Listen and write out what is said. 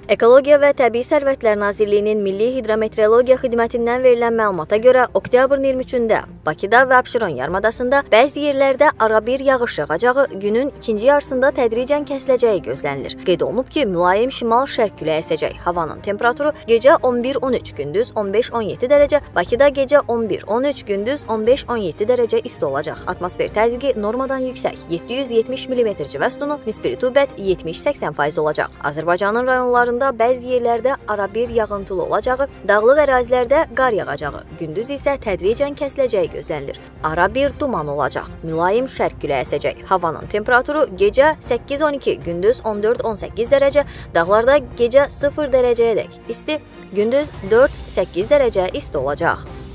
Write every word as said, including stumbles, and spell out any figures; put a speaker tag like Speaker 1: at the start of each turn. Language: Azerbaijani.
Speaker 1: Ekologiya və Təbii Sərvətlər Nazirliyinin Milli Hidrometeorologiya Xidmətindən verilən məlumata görə oktyabrın iyirmi üçündə Bakıda və Abşeron yarımadasında bəzi yerlərdə arabir yağış yağacağı, günün ikinci yarısında tədricən kəsiləcəyi gözlənilir. Qeyd olunub ki, mülayim şimal-şərq küləyi əsəcək. Havanın temperaturu gecə on bir on üç, gündüz on beş on yeddi dərəcə, Bakıda gecə on bir on üç, gündüz on beş on yeddi dərəcə isti olacaq. Atmosfer təzyiqi normadan yüksək, yeddi yüz yetmiş millimetr civə sütunu, nisbi rütubət yetmiş səksən faiz olacaq. Azərbaycanın rayonlarında bəzi yerlərdə arabir yağıntılı olacağı, dağlıq ərazilərdə qar yağacağı, gündüz isə tədricən kəsiləcəyi gözlənilir. Arabir duman olacaq, mülayim şərq küləyi əsəcək. Havanın temperaturu gecə səkkiz on iki, gündüz on dörd on səkkiz dərəcə, dağlarda gecə sıfır dərəcəyədək isti, gündüz dörd səkkiz dərəcə isti olacaq.